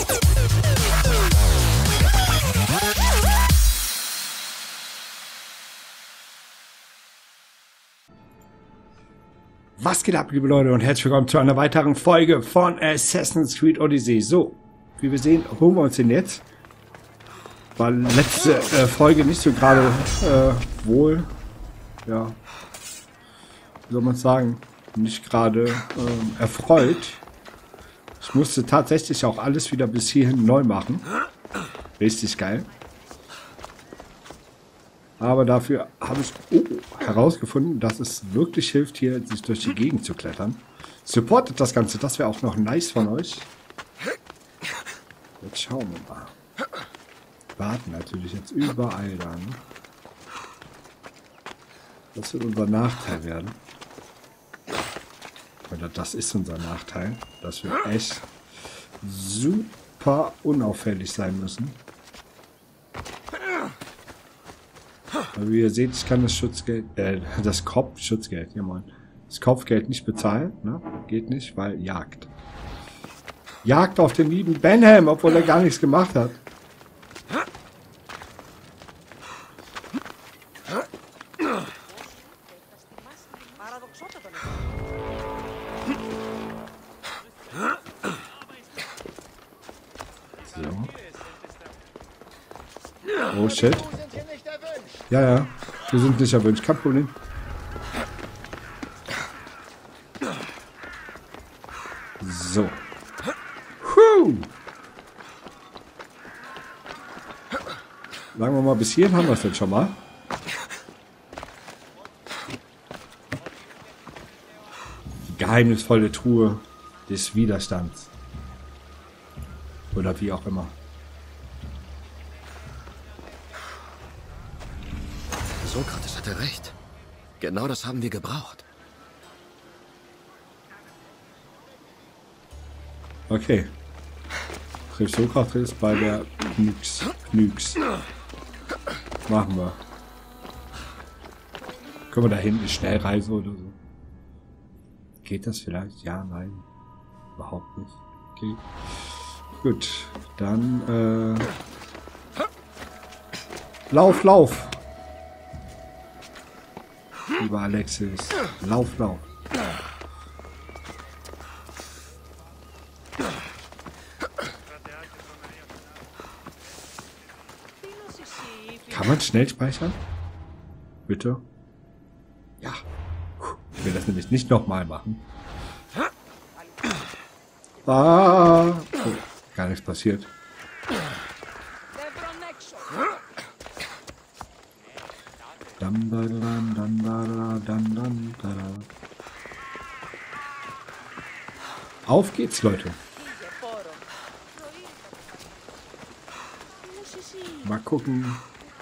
Was geht ab, liebe Leute, und herzlich willkommen zu einer weiteren Folge von Assassin's Creed Odyssey. So, wie wir sehen, holen wir uns den jetzt. War letzte Folge nicht so gerade wohl, ja, wie soll man sagen, nicht gerade erfreut. Ich musste tatsächlich auch alles wieder bis hierhin neu machen. Richtig geil. Aber dafür habe ich herausgefunden, dass es wirklich hilft, hier sich durch die Gegend zu klettern. Supportet das Ganze, das wäre auch noch nice von euch. Jetzt schauen wir mal. Warten natürlich jetzt überall dann. Das wird unser Nachteil werden. Oder das ist unser Nachteil, dass wir echt super unauffällig sein müssen. Aber wie ihr seht, ich kann das Schutzgeld, das Kopfschutzgeld, ja Mann, das Kopfgeld nicht bezahlen, ne? Geht nicht, weil Jagd. Jagd auf den lieben Benham, obwohl er gar nichts gemacht hat. So. Oh shit. Ja, ja. Wir sind nicht erwünscht. Kein Problem. So. Sagen wir mal, bis hierhin haben wir es jetzt schon mal. Die geheimnisvolle Truhe des Widerstands. Oder wie auch immer. Sokrates hatte recht. Genau das haben wir gebraucht. Okay. Trifft Sokrates bei der Pnyx. Machen wir. Können wir da hinten schnell reisen oder so? Geht das vielleicht? Ja, nein. Überhaupt nicht. Okay. Gut. Dann, Lauf! Lieber Alexis. Lauf. Kann man schnell speichern? Bitte? Ja. Ich will das nämlich nicht nochmal machen. Ah. Oh, gar nichts passiert. Auf geht's, Leute. Mal gucken.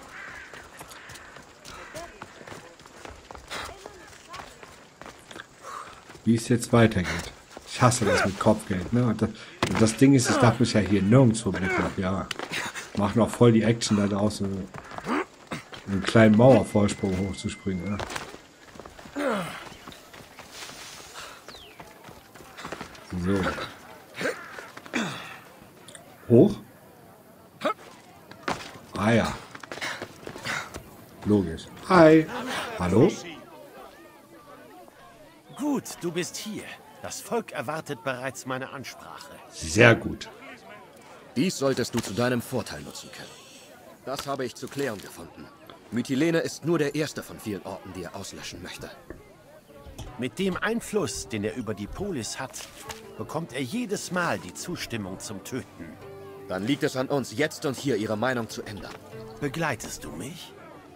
Wie es jetzt weitergeht. Ich hasse das mit Kopfgeld, ne? Und das Ding ist, ich darf mich ja hier nirgendwo blicken. Ja, machen auch voll die Action da draußen. Einen kleinen Mauervorsprung hochzuspringen, ne? So. Hoch? Ah ja. Logisch. Hi. Hallo? Gut, du bist hier. Das Volk erwartet bereits meine Ansprache. Sehr gut. Dies solltest du zu deinem Vorteil nutzen können. Das habe ich zu klären gefunden. Mytilene ist nur der erste von vielen Orten, die er auslöschen möchte. Mit dem Einfluss, den er über die Polis hat, bekommt er jedes Mal die Zustimmung zum Töten. Dann liegt es an uns, jetzt und hier ihre Meinung zu ändern. Begleitest du mich?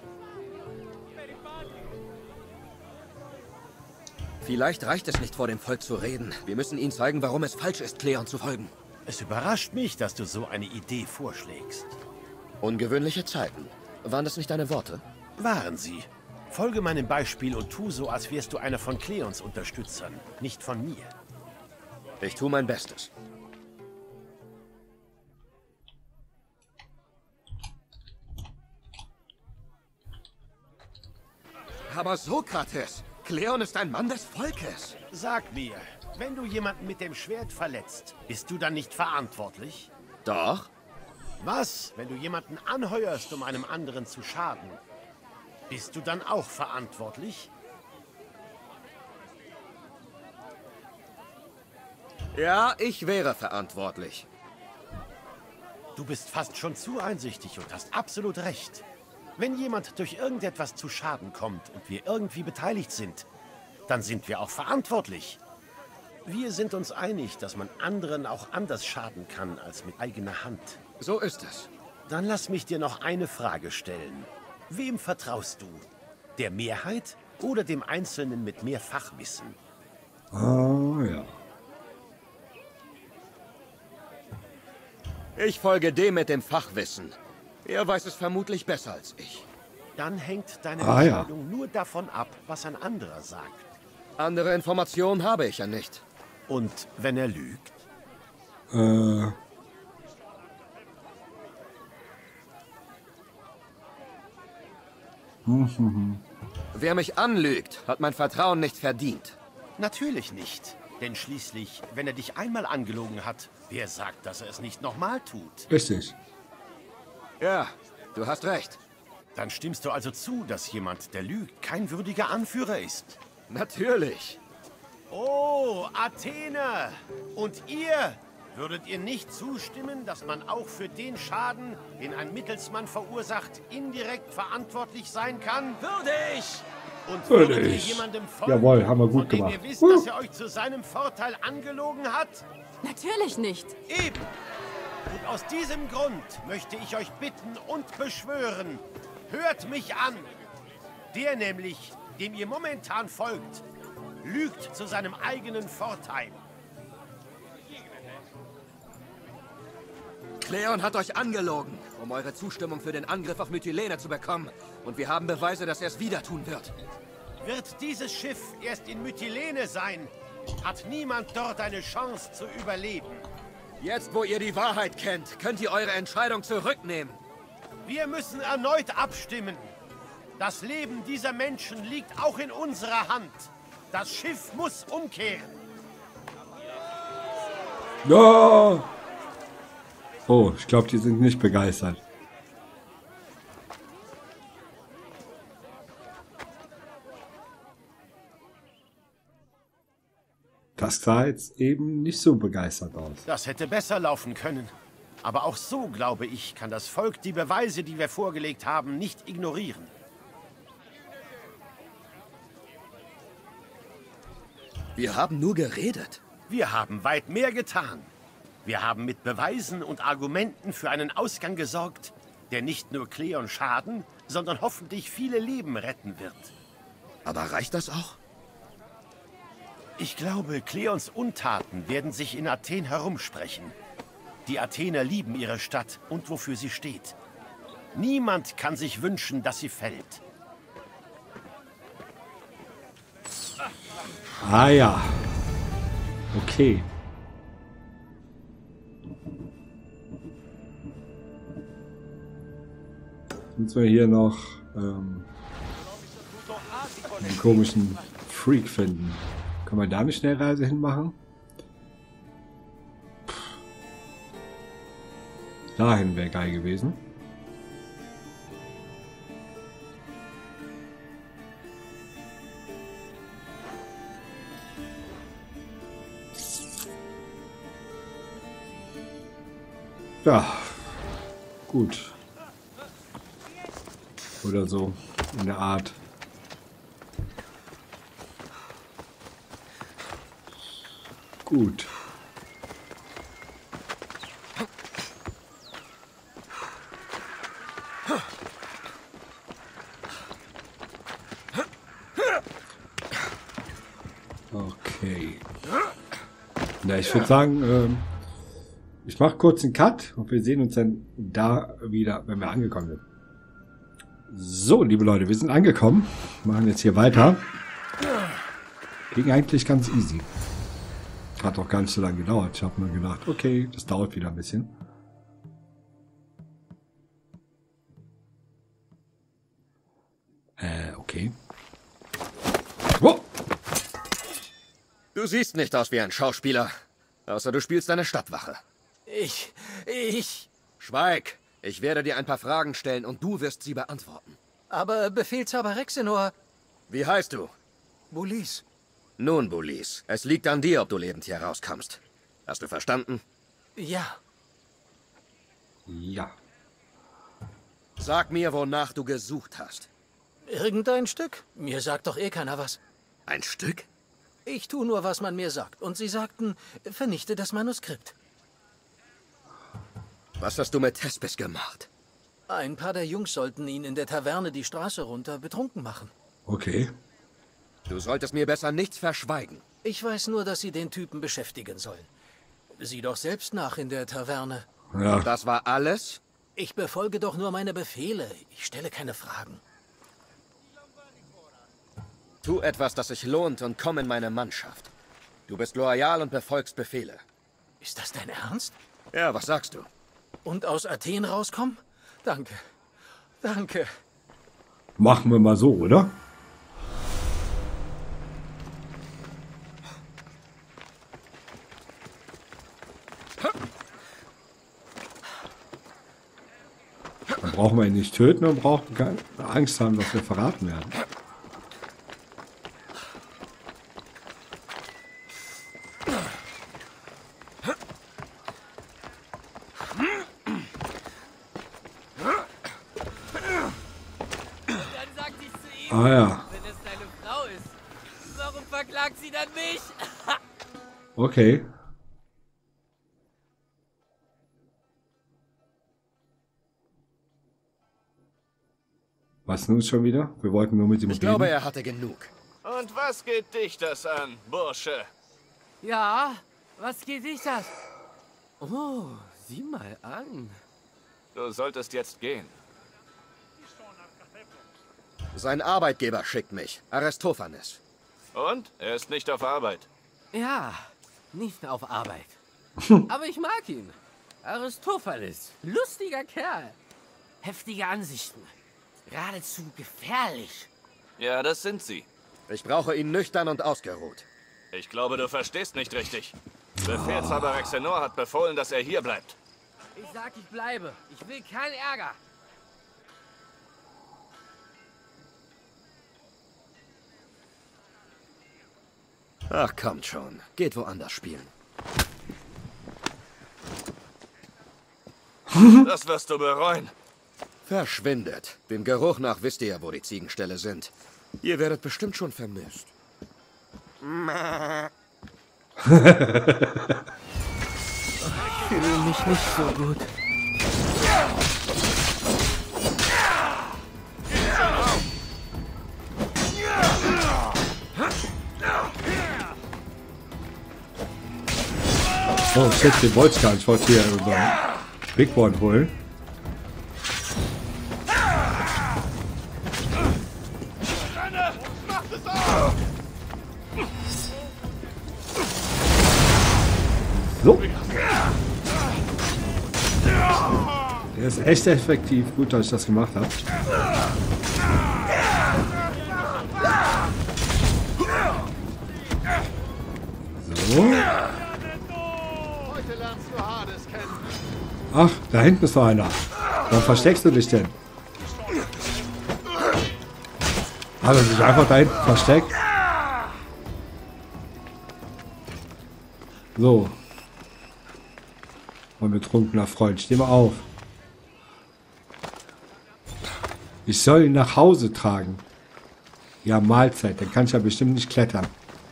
Vielleicht reicht es nicht, vor dem Volk zu reden. Wir müssen ihnen zeigen, warum es falsch ist, Kleon zu folgen. Es überrascht mich, dass du so eine Idee vorschlägst. Ungewöhnliche Zeiten. Waren das nicht deine Worte? Waren sie. Folge meinem Beispiel und tu so, als wärst du einer von Kleons Unterstützern, nicht von mir. Ich tue mein Bestes. Aber Sokrates, Kleon ist ein Mann des Volkes. Sag mir, wenn du jemanden mit dem Schwert verletzt, bist du dann nicht verantwortlich? Doch. Was, wenn du jemanden anheuerst, um einem anderen zu schaden? Bist du dann auch verantwortlich? Ja, ich wäre verantwortlich. Du bist fast schon zu einsichtig und hast absolut recht. Wenn jemand durch irgendetwas zu Schaden kommt und wir irgendwie beteiligt sind, dann sind wir auch verantwortlich. Wir sind uns einig, dass man anderen auch anders schaden kann als mit eigener Hand. So ist es. Dann lass mich dir noch eine Frage stellen. Wem vertraust du? Der Mehrheit oder dem Einzelnen mit mehr Fachwissen? Ah, ja. Ich folge dem mit dem Fachwissen. Er weiß es vermutlich besser als ich. Dann hängt deine ja. Entscheidung nur davon ab, was ein anderer sagt. Andere Informationen habe ich ja nicht. Und wenn er lügt? Wer mich anlügt, hat mein Vertrauen nicht verdient. Natürlich nicht. Denn schließlich, wenn er dich einmal angelogen hat, wer sagt, dass er es nicht nochmal tut? Richtig. Ja, du hast recht. Dann stimmst du also zu, dass jemand, der lügt, kein würdiger Anführer ist. Natürlich. Oh, Athener! Und ihr? Würdet ihr nicht zustimmen, dass man auch für den Schaden, den ein Mittelsmann verursacht, indirekt verantwortlich sein kann? Würde ich! Und Würde würdet ihr ich. jemandem folgen, Jawohl, haben wir gut von dem gemacht. ihr wisst, dass er euch zu seinem Vorteil angelogen hat? Natürlich nicht. Eben! Und aus diesem Grund möchte ich euch bitten und beschwören, hört mich an! Der nämlich, dem ihr momentan folgt, lügt zu seinem eigenen Vorteil. Kleon hat euch angelogen, um eure Zustimmung für den Angriff auf Mytilene zu bekommen. Und wir haben Beweise, dass er es wieder tun wird. Wird dieses Schiff erst in Mytilene sein, hat niemand dort eine Chance zu überleben. Jetzt, wo ihr die Wahrheit kennt, könnt ihr eure Entscheidung zurücknehmen. Wir müssen erneut abstimmen. Das Leben dieser Menschen liegt auch in unserer Hand. Das Schiff muss umkehren. Ja. Oh, ich glaube, die sind nicht begeistert. Das sah jetzt eben nicht so begeistert aus. Das hätte besser laufen können. Aber auch so, glaube ich, kann das Volk die Beweise, die wir vorgelegt haben, nicht ignorieren. Wir haben nur geredet. Wir haben weit mehr getan. Wir haben mit Beweisen und Argumenten für einen Ausgang gesorgt, der nicht nur Kleon schaden, sondern hoffentlich viele Leben retten wird. Aber reicht das auch? Ich glaube, Kleons Untaten werden sich in Athen herumsprechen. Die Athener lieben ihre Stadt und wofür sie steht. Niemand kann sich wünschen, dass sie fällt. Ah ja. Okay. Müssen wir hier noch einen komischen Freak finden. Kann man da eine Schnellreise hinmachen? Dahin wäre geil gewesen. Ja, gut. Oder so, in der Art. Gut. Okay. Na, ich würde sagen, ich mache kurz einen Cut und wir sehen uns dann da wieder, wenn wir angekommen sind. So, liebe Leute, wir sind angekommen. Machen jetzt hier weiter. Ging eigentlich ganz easy. Hat auch gar nicht so lange gedauert. Ich habe nur gedacht, okay, das dauert wieder ein bisschen. Okay. Oh! Du siehst nicht aus wie ein Schauspieler. Außer du spielst eine Stadtwache. Ich... Schweig! Ich werde dir ein paar Fragen stellen und du wirst sie beantworten. Aber Befehlshaber Rexenor... Wie heißt du? Bulis. Nun, Bulis, es liegt an dir, ob du lebend hier rauskommst. Hast du verstanden? Ja. Ja. Sag mir, wonach du gesucht hast. Irgendein Stück. Mir sagt doch eh keiner was. Ein Stück? Ich tue nur, was man mir sagt. Und sie sagten, vernichte das Manuskript. Was hast du mit Thespis gemacht? Ein paar der Jungs sollten ihn in der Taverne die Straße runter betrunken machen. Okay. Du solltest mir besser nichts verschweigen. Ich weiß nur, dass sie den Typen beschäftigen sollen. Sieh doch selbst nach in der Taverne. Ja. Das war alles? Ich befolge doch nur meine Befehle. Ich stelle keine Fragen. Tu etwas, das sich lohnt und komm in meine Mannschaft. Du bist loyal und befolgst Befehle. Ist das dein Ernst? Ja, was sagst du? Und aus Athen rauskommen? Danke. Danke. Machen wir mal so, oder? Dann brauchen wir ihn nicht töten und brauchen keine Angst haben, dass wir verraten werden. Dann sagt sie zu ihm, Ah ja, wenn es deine Frau ist, warum verklagt sie dann mich? okay. Was nun schon wieder? Wir wollten nur mit ihm Ich glaube, reden. er hatte genug. Und was geht dich das an, Bursche? Ja, was geht dich das? Oh, sieh mal an. Du solltest jetzt gehen. Sein Arbeitgeber schickt mich, Aristophanes. Und? Er ist nicht auf Arbeit. Ja, nicht auf Arbeit. Aber ich mag ihn. Aristophanes, lustiger Kerl. Heftige Ansichten. Geradezu gefährlich. Ja, das sind sie. Ich brauche ihn nüchtern und ausgeruht. Ich glaube, du verstehst nicht richtig. Befehlshaber Rexenor hat befohlen, dass er hier bleibt. Ich sag, ich bleibe. Ich will keinen Ärger. Ach, kommt schon. Geht woanders spielen. Das wirst du bereuen. Verschwindet. Dem Geruch nach wisst ihr ja, wo die Ziegenställe sind. Ihr werdet bestimmt schon vermisst. Ich fühle mich nicht so gut. Oh shit, den wollte ich gar nicht. Ich wollte hier unseren Big One holen. So. Der ist echt effektiv. Gut, dass ich das gemacht habe. So. Ach, da hinten ist noch einer. Warum versteckst du dich denn? Hat er sich einfach da hinten versteckt? So. Mein betrunkener Freund, steh mal auf. Ich soll ihn nach Hause tragen. Ja, Mahlzeit, dann kann ich ja bestimmt nicht klettern.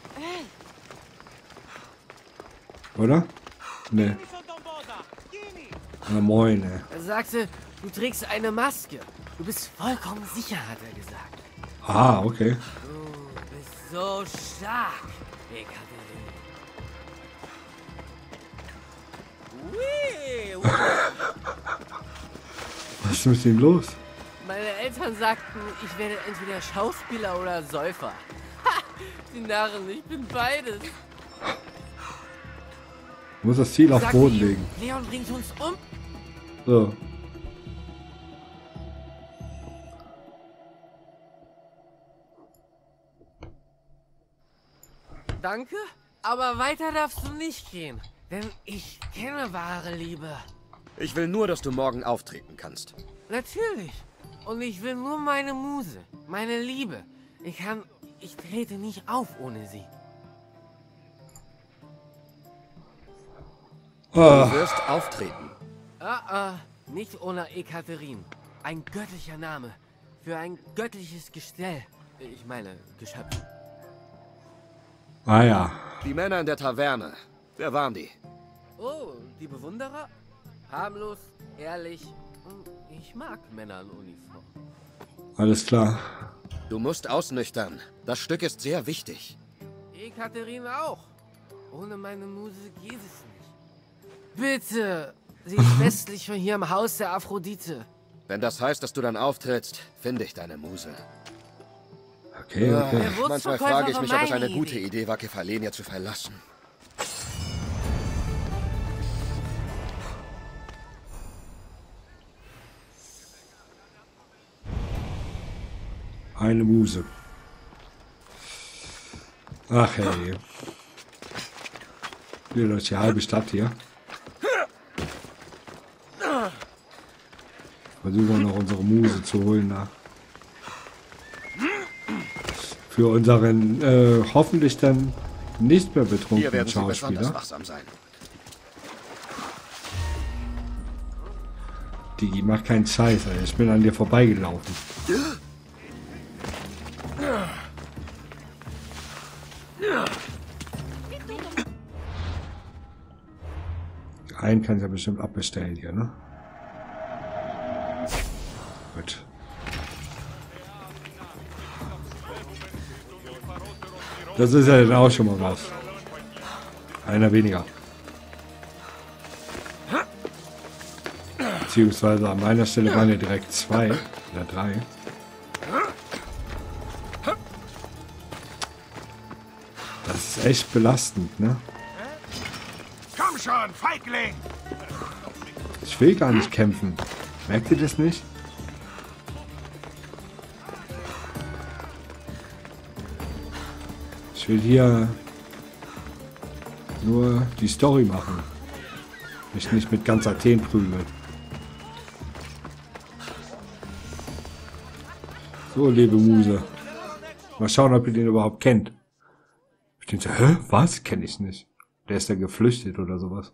Oder? Ne. Na moin, ey. Er sagte, du trägst eine Maske. Du bist vollkommen sicher, hat er gesagt. Ah, okay. Du bist so stark, Ekaterin. Ui, Was ist mit ihm los? Meine Eltern sagten, ich werde entweder Schauspieler oder Säufer. Ha, die Narren, ich bin beides. Ich muss das Ziel auf Sagte Boden ihm, legen. Leon bringt uns um. So. Danke, aber weiter darfst du nicht gehen. Denn ich kenne wahre Liebe. Ich will nur, dass du morgen auftreten kannst. Natürlich. Und ich will nur meine Muse, meine Liebe. Ich trete nicht auf ohne sie. Du wirst auftreten. Nicht ohne Ekaterin. Ein göttlicher Name. Für ein göttliches Gestell. Ich meine, Geschöpf. Ah ja. Die Männer in der Taverne. Wer waren die? Oh, die Bewunderer? Harmlos, ehrlich. Ich mag Männer in Uniform. Alles klar. Du musst ausnüchtern. Das Stück ist sehr wichtig. Ekaterine auch. Ohne meine Muse geht es nicht. Bitte! Sie ist westlich von hier im Haus der Aphrodite. Wenn das heißt, dass du dann auftrittst, finde ich deine Muse. Okay. Der Manchmal Wurzverkäufer frage ich war mich, ob es meine eine gute Idee. Idee war, Kefalonia zu verlassen. Eine Muse. Ach hey. Hier durch die halbe Stadt hier. Versuchen wir noch unsere Muse zu holen da. Für unseren hoffentlich dann nicht mehr Hier betrunkenen werden sie besonders Schauspieler. wachsam sein. Digi, mach keinen Scheiß, Alter. Ich bin an dir vorbeigelaufen. Einen kann ich ja bestimmt abbestellen hier, ne? Gut. Das ist ja dann auch schon mal was. Einer weniger. Beziehungsweise an meiner Stelle waren ja direkt 2 oder 3. Das ist echt belastend, ne? Komm schon, Feigling! Ich will gar nicht kämpfen. Merkt ihr das nicht? Ich will hier nur die Story machen. Mich nicht mit ganz Athen prügeln. So, liebe Muse. Mal schauen, ob ihr den überhaupt kennt. Ich denke so, hä? Was? Kenne ich nicht. Der ist ja geflüchtet oder sowas.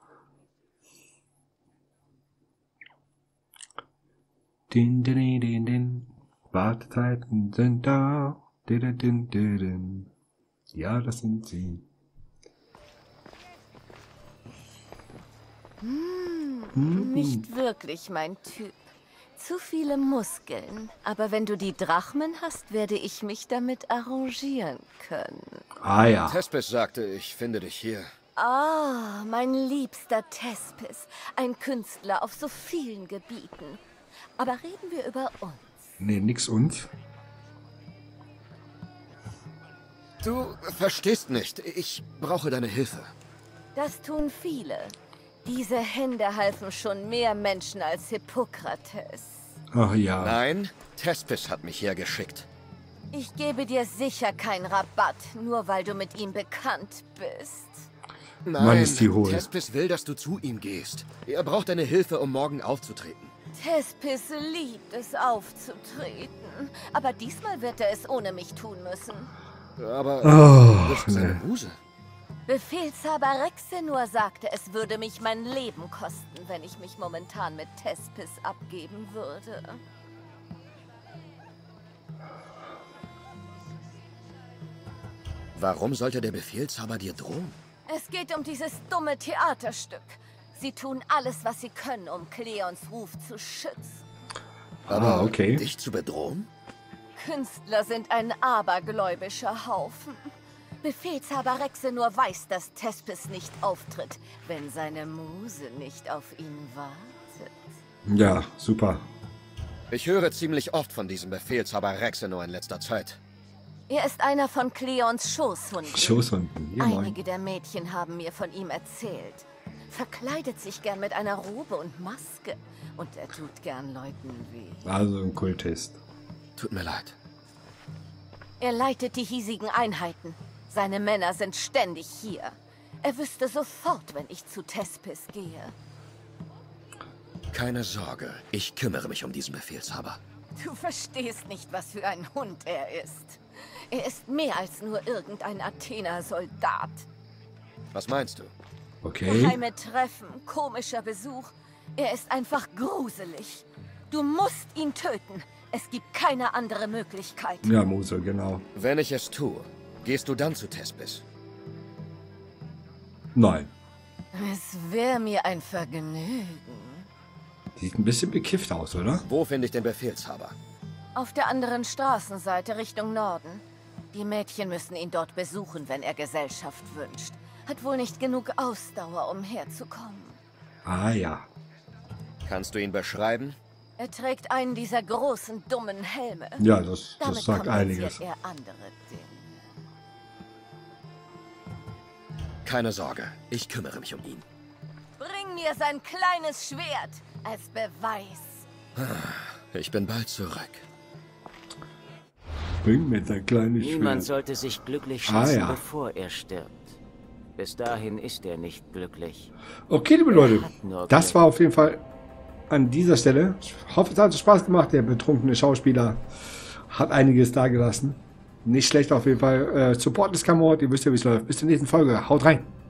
Din, din, din, din, din. Wartezeiten sind da. Din, din, din, din, din. Ja, das sind sie. Nicht wirklich mein Typ. Zu viele Muskeln. Aber wenn du die Drachmen hast, werde ich mich damit arrangieren können. Ah ja. Thespis sagte, ich finde dich hier. Ah, mein liebster Thespis. Ein Künstler auf so vielen Gebieten. Aber reden wir über uns. Nee, nix uns. Du verstehst nicht. Ich brauche deine Hilfe. Das tun viele. Diese Hände halfen schon mehr Menschen als Hippokrates. Ach ja. Nein, Thespis hat mich hergeschickt. Ich gebe dir sicher keinen Rabatt, nur weil du mit ihm bekannt bist. Nein, ist die hohl. Thespis will, dass du zu ihm gehst. Er braucht deine Hilfe, um morgen aufzutreten. Thespis liebt es aufzutreten. Aber diesmal wird er es ohne mich tun müssen. Aber Oh, du bist seine Muse. Befehlshaber Rexenor sagte, es würde mich mein Leben kosten, wenn ich mich momentan mit Thespis abgeben würde. Warum sollte der Befehlshaber dir drohen? Es geht um dieses dumme Theaterstück. Sie tun alles, was sie können, um Kleons Ruf zu schützen. Aber okay. dich zu bedrohen? Künstler sind ein abergläubischer Haufen. Befehlshaber Rexenor weiß, dass Thespis nicht auftritt, wenn seine Muse nicht auf ihn wartet. Ja, super. Ich höre ziemlich oft von diesem Befehlshaber Rexenor in letzter Zeit. Er ist einer von Kleons Schoßhunden. Schoßhunden. Ja, moin. Einige der Mädchen haben mir von ihm erzählt. Verkleidet sich gern mit einer Robe und Maske. Und er tut gern Leuten weh. Also ein Kultist. Tut mir leid. Er leitet die hiesigen Einheiten. Seine Männer sind ständig hier. Er wüsste sofort, wenn ich zu Thespis gehe. Keine Sorge, ich kümmere mich um diesen Befehlshaber. Du verstehst nicht, was für ein Hund er ist. Er ist mehr als nur irgendein Athena-Soldat. Was meinst du? Okay. Geheime Treffen, komischer Besuch. Er ist einfach gruselig. Du musst ihn töten. Es gibt keine andere Möglichkeit. Ja, Mose, genau. Wenn ich es tue, gehst du dann zu Thespis? Nein. Es wäre mir ein Vergnügen. Sieht ein bisschen bekifft aus, oder? Wo finde ich den Befehlshaber? Auf der anderen Straßenseite Richtung Norden. Die Mädchen müssen ihn dort besuchen, wenn er Gesellschaft wünscht. Hat wohl nicht genug Ausdauer, um herzukommen. Ah ja. Kannst du ihn beschreiben? Er trägt einen dieser großen, dummen Helme. Ja, das Damit sagt einiges. kompensiert er andere Dinge. Keine Sorge, ich kümmere mich um ihn. Bring mir sein kleines Schwert als Beweis. Ich bin bald zurück. Bring mit der kleine Niemand Schwert. sollte sich glücklich schätzen, ja. bevor er stirbt. Bis dahin ist er nicht glücklich. Okay, liebe Leute, hat nur das Glück. war auf jeden Fall an dieser Stelle. Ich hoffe, es hat Spaß gemacht. Der betrunkene Schauspieler hat einiges dagelassen. Nicht schlecht auf jeden Fall. Support ist kein Mord. Ihr wisst ja, wie es läuft. Bis zur nächsten Folge. Haut rein.